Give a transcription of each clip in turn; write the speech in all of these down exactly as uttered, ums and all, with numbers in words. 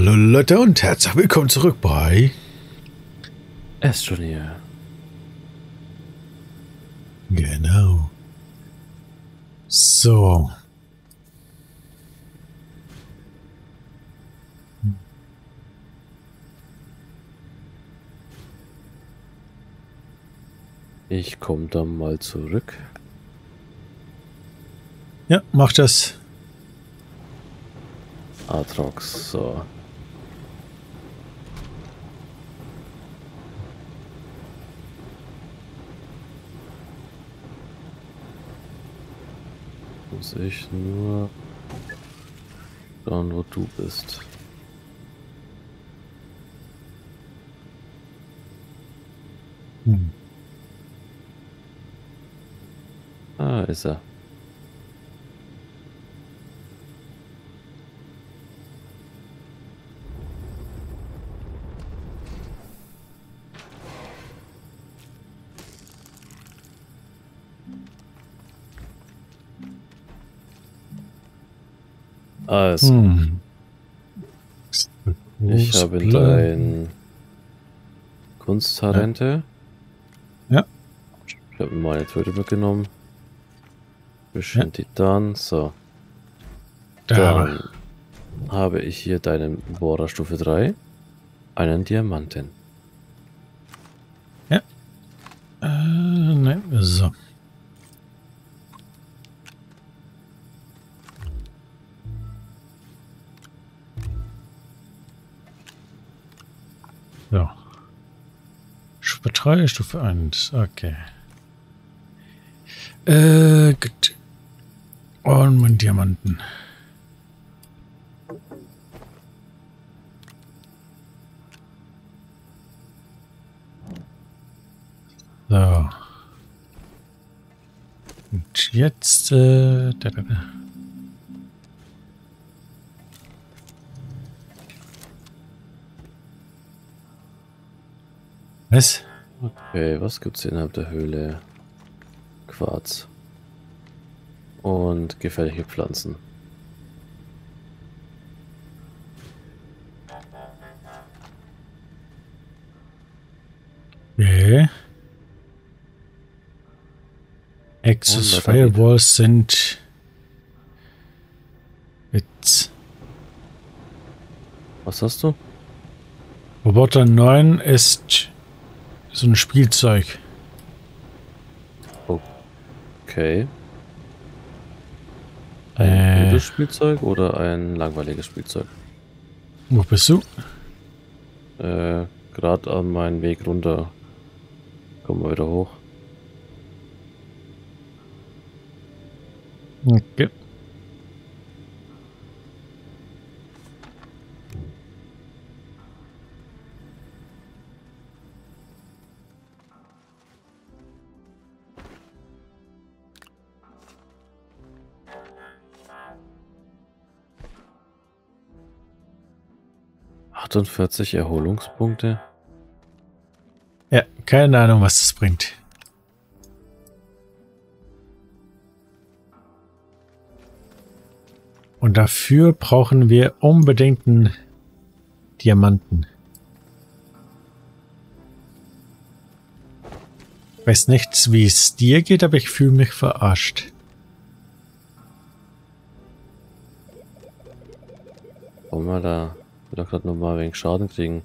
Hallo Leute und herzlich willkommen zurück bei Astroneer. Genau. So. Ich komme dann mal zurück. Ja, mach das. Atrox, so. Muss ich nur schauen, wo du bist. Hm. Ah, ist er. Also, Hm. ich habe dein Kunsttalente. Ja. Ich habe mir meine Töte mitgenommen. Bisschen Ja. Titan, so. Da. Dann habe ich hier deinen Bohrer Stufe drei. Einen Diamanten. Ja. Äh, nein, so. So. Stufe drei, Stufe eins. Okay. Äh, gut. Und mein Diamanten. So. Und jetzt, äh, da, da, da. Was? Okay, was gibt's hier innerhalb der Höhle? Quarz. Und gefährliche Pflanzen. Okay. Access Und Batterie. Firewalls sind jetzt. Was hast du? Roboter neun ist so ein Spielzeug. Okay. Ein Äh, gutes Spielzeug oder ein langweiliges Spielzeug? wo bist du? Äh, gerade an meinem Weg runter. Kommen wir wieder hoch. Okay. achtundvierzig Erholungspunkte. Ja, keine Ahnung, was das bringt. Und dafür brauchen wir unbedingt einen Diamanten. Ich weiß nicht, wie es dir geht, aber ich fühle mich verarscht. Wollen wir da wieder gerade nochmal wegen Schaden kriegen?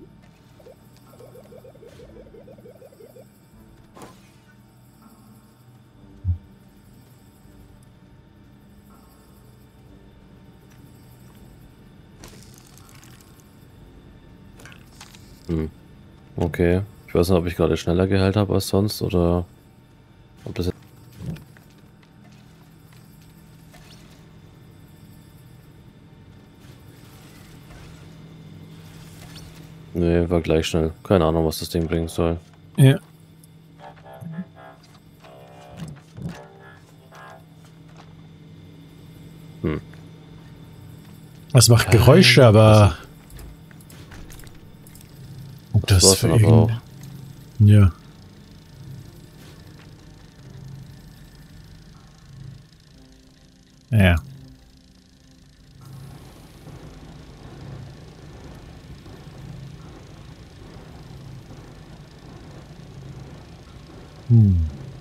Hm. Okay. Ich weiß nicht, ob ich gerade schneller geheilt habe als sonst oder ob das jetzt. Nee, war gleich schnell. Keine Ahnung, was das Ding bringen soll. Ja. Hm. Es macht Geräusche, aber ob Das das, war's für dann aber auch. irgend... Ja. Ja. Hm.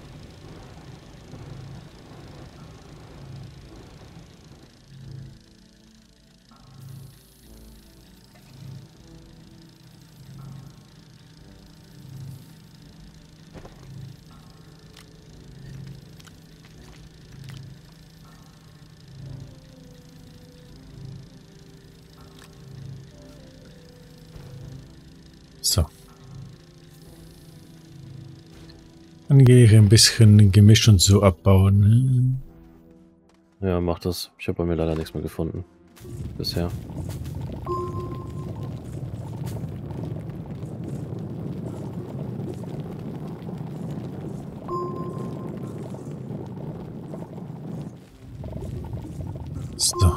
So. Dann gehe ich ein bisschen Gemisch und so abbauen. Ja, mach das. Ich habe bei mir leider nichts mehr gefunden. Bisher. So.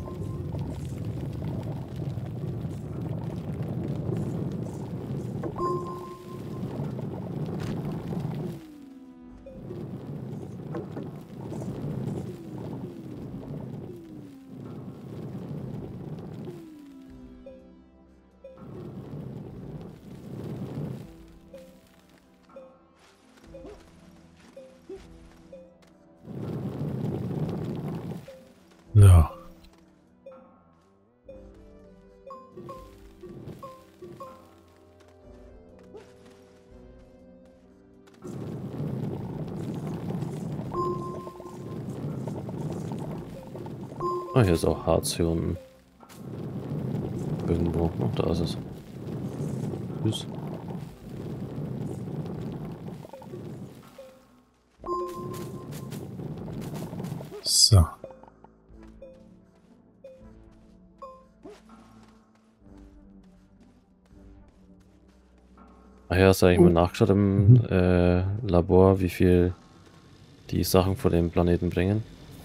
So. Ah, hier ist auch Harz hier unten. Irgendwo. Oh, da ist es. Tschüss. So. Ach ja, hast du eigentlich mal nachgeschaut im Mhm. äh, Labor, wie viel die Sachen von dem Planeten bringen?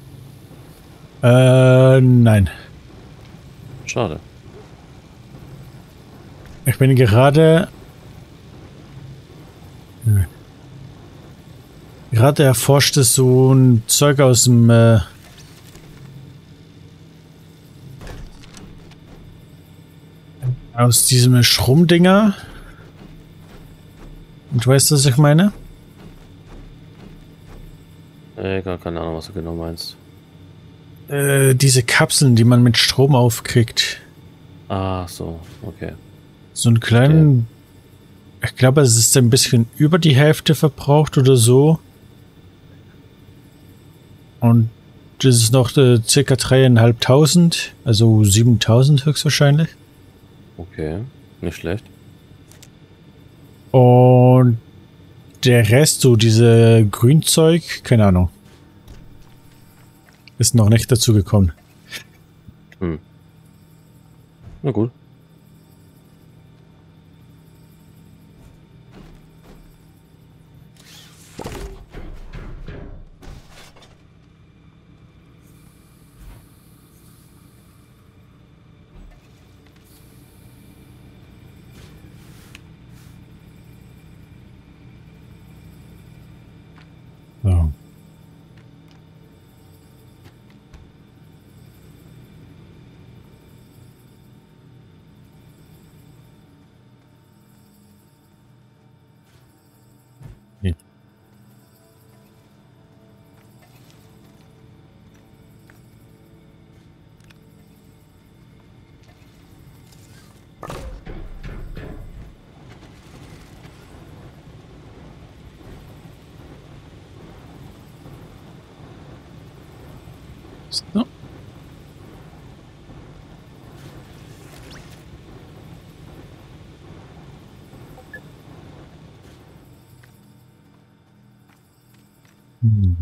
Äh, nein. Schade. Ich bin gerade... Gerade erforscht es so ein Zeug aus dem... Äh, aus diesem Schrummdinger. Und du weißt, was ich meine? Äh, gar keine Ahnung, was du genau meinst. Äh, diese Kapseln, die man mit Strom aufkriegt. Ah, so, okay. So einen kleinen... Ich glaube, es ist ein bisschen über die Hälfte verbraucht oder so. Und das ist noch äh, circa dreieinhalbtausend, also siebentausend höchstwahrscheinlich. Okay, nicht schlecht. Und der Rest, so diese Grünzeug, keine Ahnung. Ist noch nicht dazu gekommen. Hm. Na gut. So. Nee. So. Hm.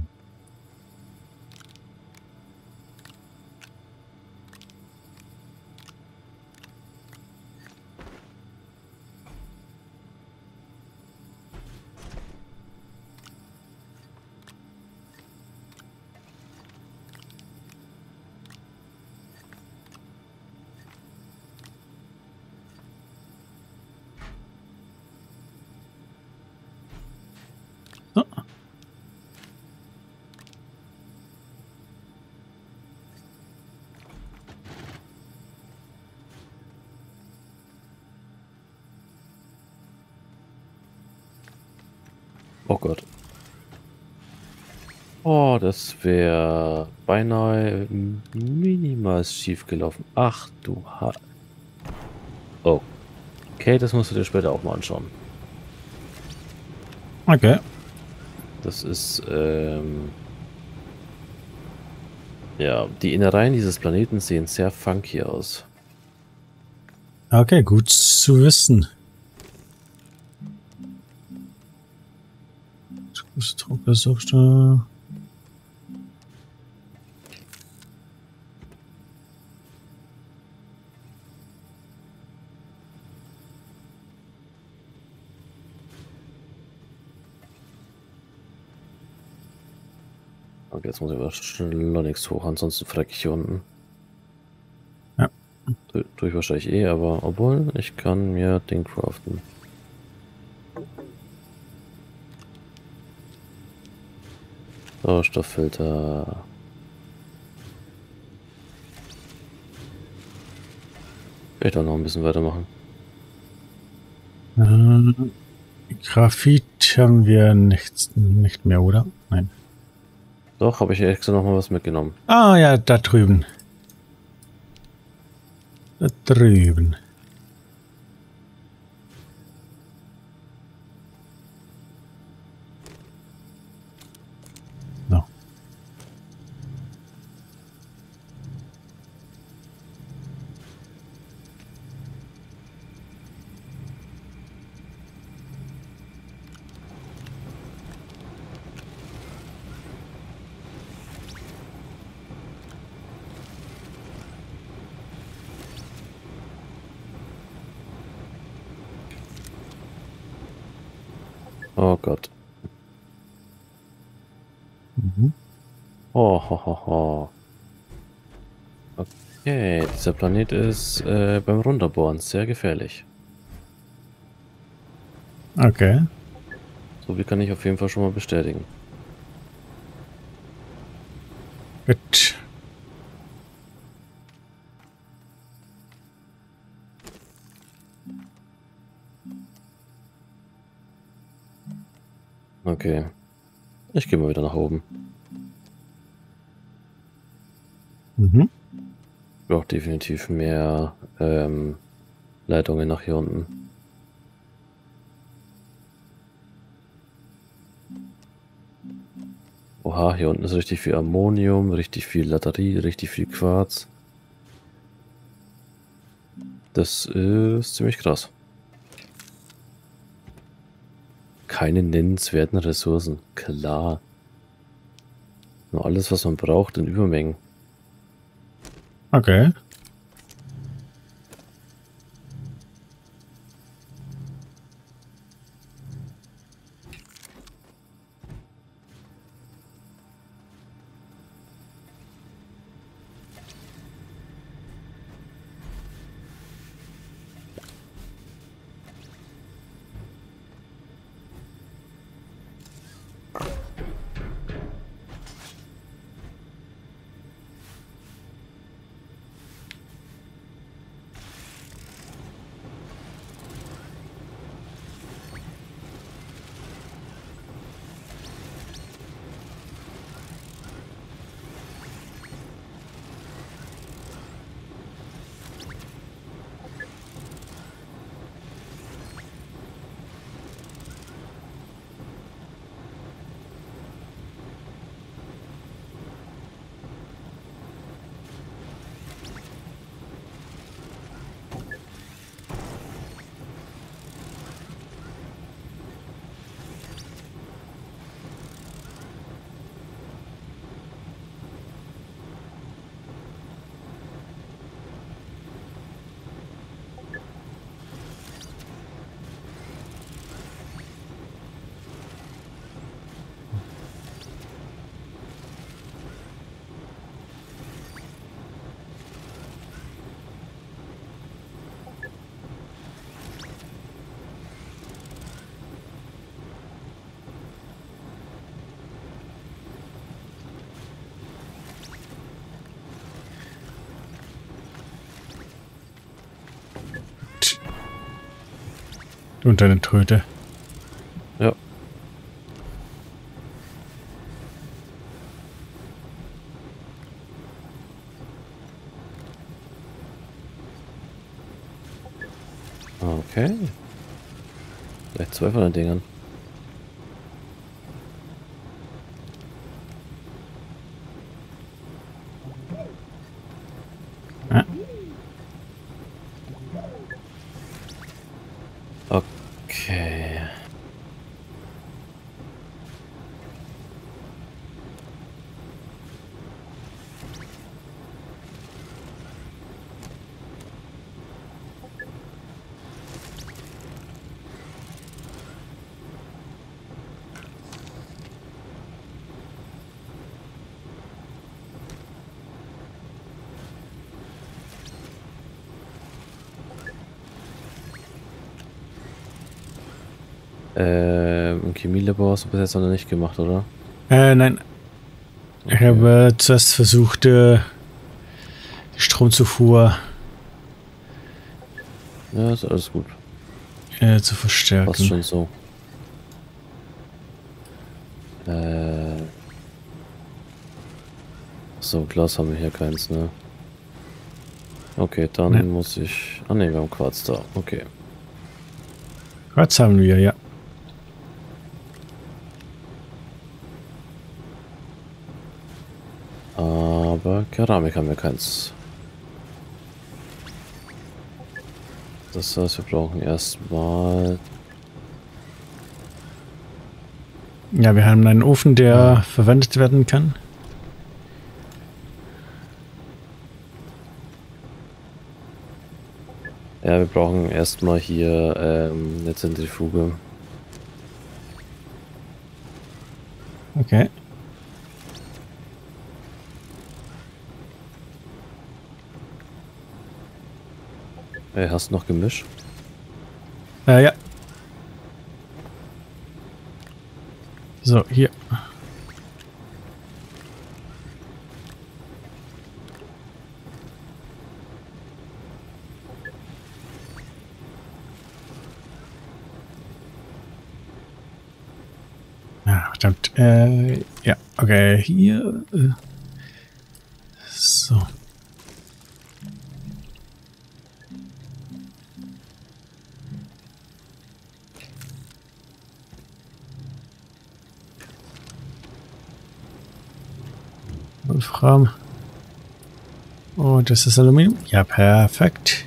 So. Oh Gott. Oh, das wäre beinahe minimal schief gelaufen. Ach du Ha... Oh. Okay, das musst du dir später auch mal anschauen. Okay. Das ist, ähm... ja, die Innereien dieses Planeten sehen sehr funky aus. Okay, gut zu wissen. Druckbesuchte. Okay, jetzt muss ich aber schleunigst hoch, ansonsten frag ich hier unten. Ja. Tu, tue ich wahrscheinlich eh, aber obwohl, ich kann mir Ding craften. Sauerstofffilter. Ich werde noch ein bisschen weitermachen. Äh, Graphit haben wir nichts, nicht mehr, oder? Nein. Doch, habe ich extra noch mal was mitgenommen. Ah ja, da drüben. Da drüben. So. Oh Gott. Mhm. Oh, ho, ho, ho. Okay, dieser Planet ist äh, beim Runterbohren sehr gefährlich. Okay. So wie kann ich auf jeden Fall schon mal bestätigen. Gut. Okay. Ich gehe mal wieder nach oben. Mhm. Ich brauche definitiv mehr ähm, Leitungen nach hier unten. Oha, hier unten ist richtig viel Ammonium, richtig viel Laterie, richtig viel Quarz. Das ist ziemlich krass. Keine nennenswerten Ressourcen. Klar. Nur alles, was man braucht, in Übermengen. Okay. Du und deine Tröte. Ja. Okay. Vielleicht zwei von den Dingern. Ja. Okay. Äh, im Chemielabor hast du bis jetzt noch nicht gemacht, oder? Äh, nein. Okay. Ich habe äh, zuerst versucht, äh, die Stromzufuhr Ja, ist alles gut. äh, zu verstärken. Passt schon so. Äh. So, Glas haben wir hier keins, ne? Okay, dann Nee. muss ich... Ah ne, wir haben Quarz da. Okay. Quarz haben wir, ja. Aber Keramik haben wir keins. Das heißt, wir brauchen erstmal... Ja, wir haben einen Ofen, der hm. verwendet werden kann. Ja, wir brauchen erstmal hier ähm, eine Zentrifuge. Okay. Hey, hast du noch Gemisch? Äh, ja. So, hier. Ja, verdammt. Äh, ja, okay, hier. Äh, so. Wolfram. Oh, das ist Aluminium. Ja, perfekt.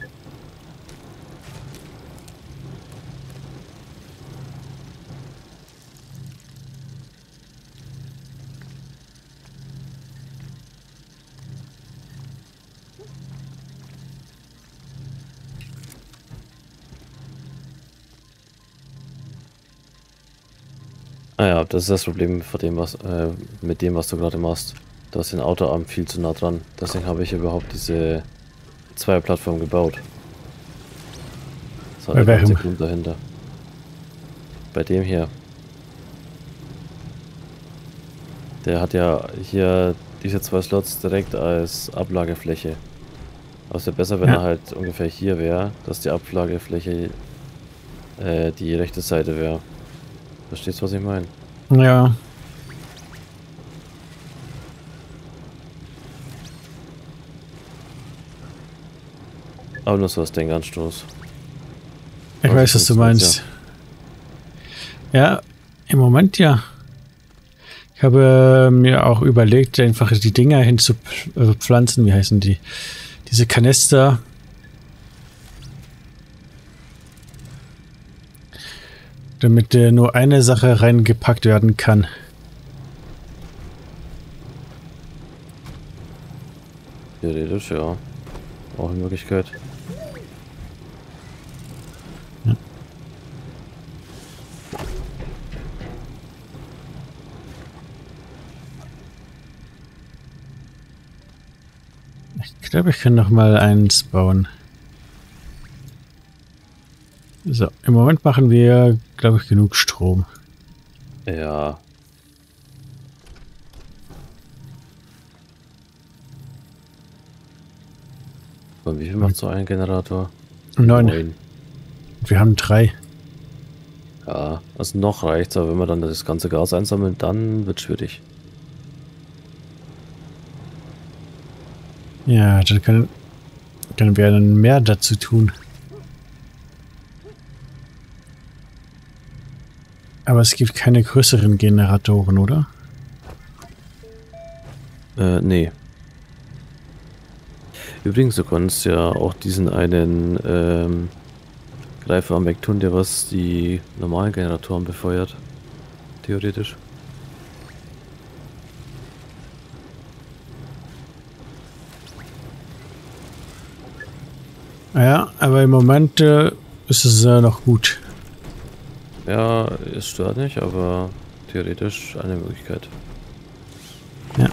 Ah ja, das ist das Problem von dem, was, äh, mit dem, was du gerade machst. Du hast den Autoarm viel zu nah dran. Deswegen habe ich überhaupt diese Zweierplattform gebaut. Das war der ganze Grund dahinter. Bei dem hier. Der hat ja hier diese zwei Slots direkt als Ablagefläche. Aber es wäre besser, wenn ja. er halt ungefähr hier wäre, dass die Ablagefläche äh, die rechte Seite wäre. Verstehst du, was ich meine? Ja. Aber nur so als Denkanstoß. Ich Aber weiß, was du meinst. Ja. ja, im Moment ja. Ich habe äh, mir auch überlegt, einfach die Dinger hinzupflanzen. Wie heißen die? Diese Kanister. Damit äh, nur eine Sache reingepackt werden kann. Theoretisch, ja. Auch eine Möglichkeit. Ja. Ich glaube, ich kann noch mal eins bauen. So, im Moment machen wir, glaube ich, genug Strom. Ja. Und wie viel macht so ein Generator? Neun. Neun. Wir haben drei. Ja, also noch reicht's, aber wenn wir dann das ganze Gas einsammeln, dann wird schwierig. Ja, dann können, können wir dann mehr dazu tun. Aber es gibt keine größeren Generatoren, oder? Äh, nee. Übrigens, du konntest ja auch diesen einen ähm, Greifer am Weg tun, der was die normalen Generatoren befeuert. Theoretisch. Ja, aber im Moment äh, ist es äh, noch gut. Ja, es stört nicht, aber theoretisch eine Möglichkeit. Ja.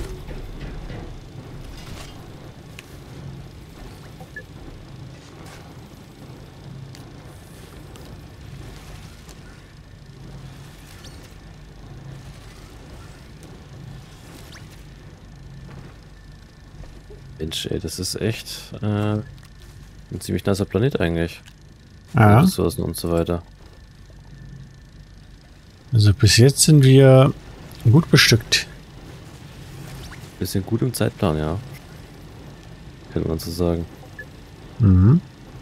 Mensch, ey, das ist echt äh, ein ziemlich nicer Planet eigentlich. Ja. Ressourcen und so weiter. Also bis jetzt sind wir gut bestückt. Wir sind gut im Zeitplan, ja. Könnte man so sagen. Mhm.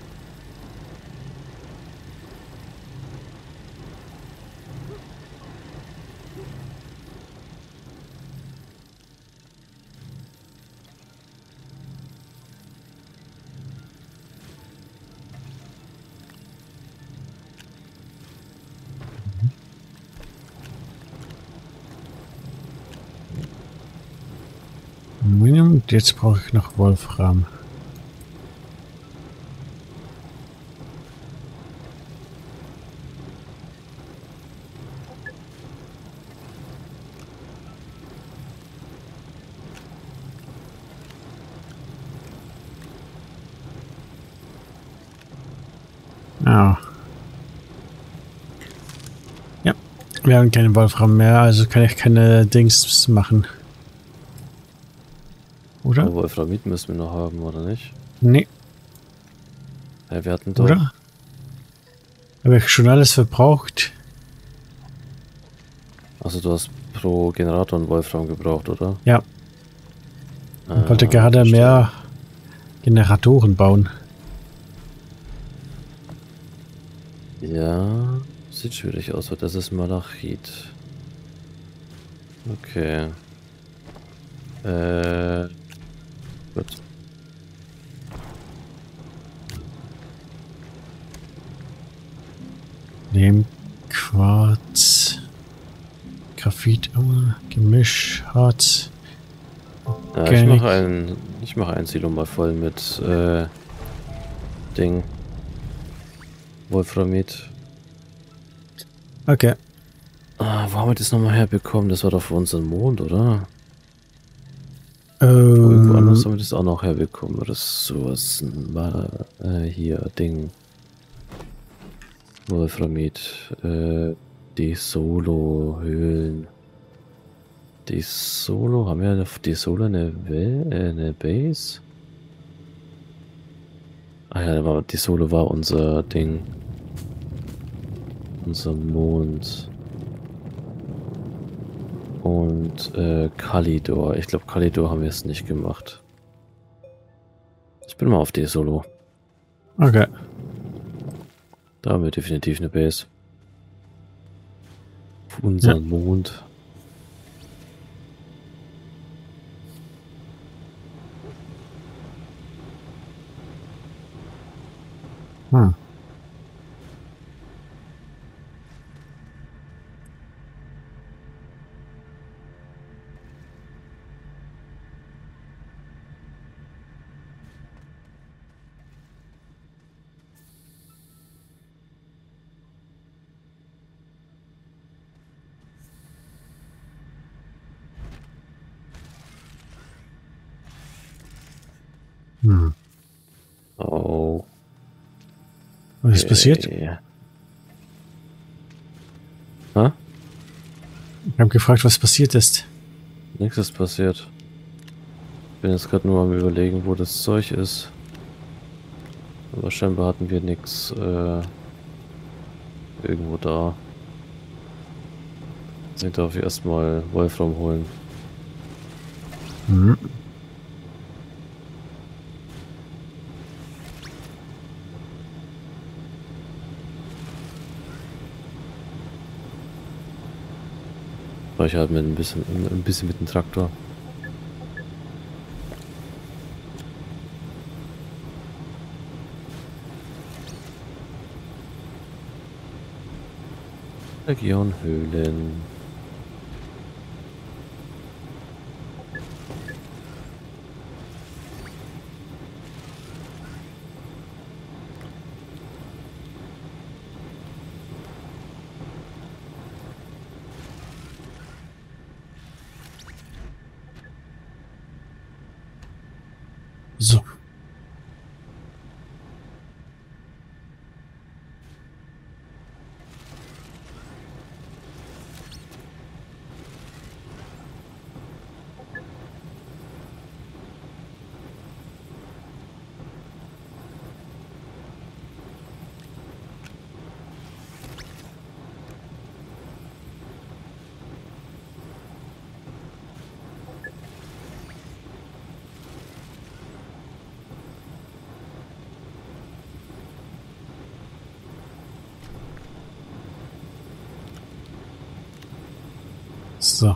Aluminium. Jetzt brauche ich noch Wolfram. Ah. Ja, wir haben keinen Wolfram mehr, also kann ich keine Dings machen. Oder? Aber Wolframit müssen wir noch haben, oder nicht? Nee. Ja, wir hatten doch. Oder? Habe ich schon alles verbraucht? Also du hast pro Generator einen Wolfram gebraucht, oder? Ja. Ich wollte Ah, gerade verstehe. mehr Generatoren bauen. Ja, sieht schwierig aus, weil das ist Malachit. Okay. Äh. Gut. Nehmen Quarz, Graphit, oh, Gemisch, Harz. Ja, ich Organic. mache ein, ich mache ein Silo mal voll mit äh, Ding. Wolframit. Okay. Ah, wo haben wir das nochmal herbekommen? Das war doch für unseren Mond, oder? Irgendwo anders Ähm, haben wir das auch noch herbekommen. Oder sowas. War äh, hier, Ding. Wolframit. Äh, die Solo-Höhlen. Die Solo, haben wir auf die Solo eine, Wel äh, eine Base? Ah ja, war, die Solo war unser Ding. Unser Mond. Und äh, Kalidor. Ich glaube, Kalidor haben wir es nicht gemacht. Ich bin mal auf die Solo. okay. Da haben wir definitiv eine Base. Auf unseren Ja. Mond. Hm. Hm. Oh. Was ist passiert? Okay. Ha? Ich habe gefragt, was passiert ist. Nichts ist passiert. Ich bin jetzt gerade nur am Überlegen, wo das Zeug ist. Aber scheinbar hatten wir nichts äh, irgendwo da. Deswegen darf ich erstmal Wolfram holen. Hm. fahre ich halt mit ein bisschen, ein bisschen mit dem Traktor. Region Höhlen. So. So.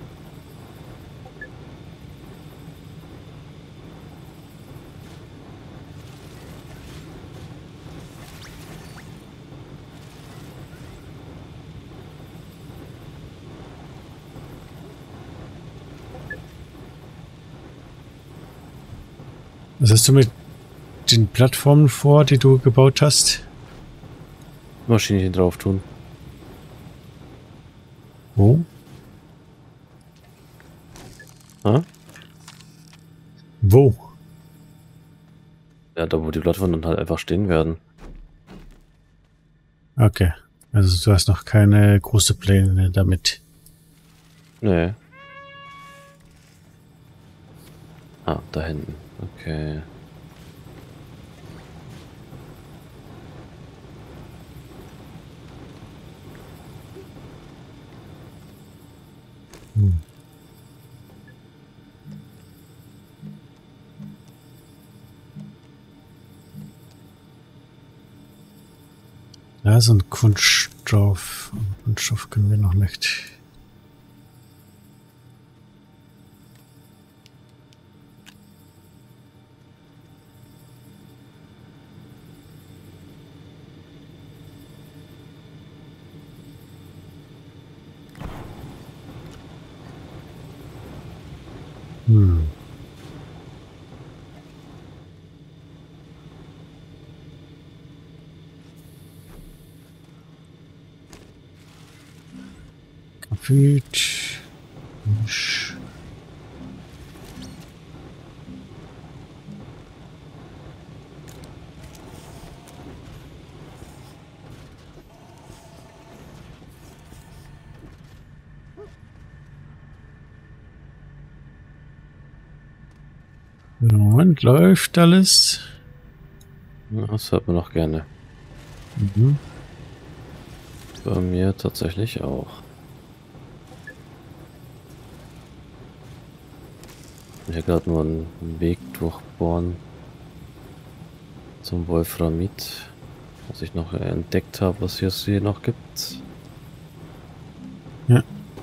Was hast du mit den Plattformen vor, die du gebaut hast? Maschinchen drauf tun. Wo? Ha? Wo? Ja, da wo die Plattformen dann halt einfach stehen werden. Okay. Also du hast noch keine große Pläne damit. Nee. Ah, da hinten. Okay. Hm. Ja, so ein Kunststoff. Kunststoff können wir noch nicht. Hm. Graphit. Misch. Moment, läuft alles. Ja, das hört man auch gerne. Mhm. Bei mir tatsächlich auch. Hier gerade nur einen Weg durchbohren zum Wolframit, was ich noch entdeckt habe, was es hier noch gibt. Ja.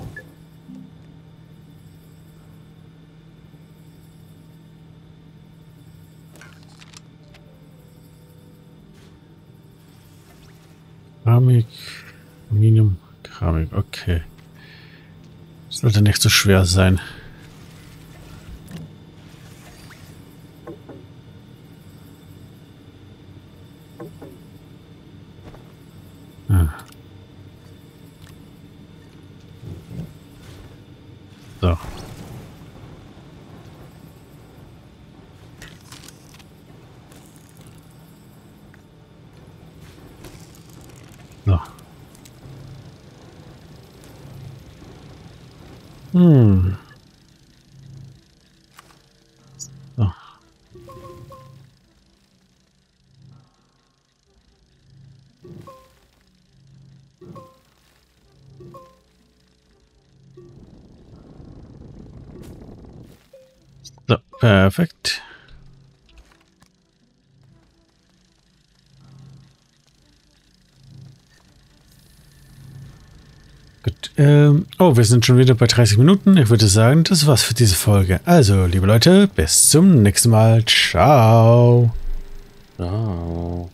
Keramik, Aluminium, Keramik, okay. Sollte nicht so schwer sein. Ah. So. So. Hm. So. So, perfekt. Gut. Ähm, oh, wir sind schon wieder bei dreißig Minuten. Ich würde sagen, das war's für diese Folge. Also, liebe Leute, bis zum nächsten Mal. Ciao. Ciao.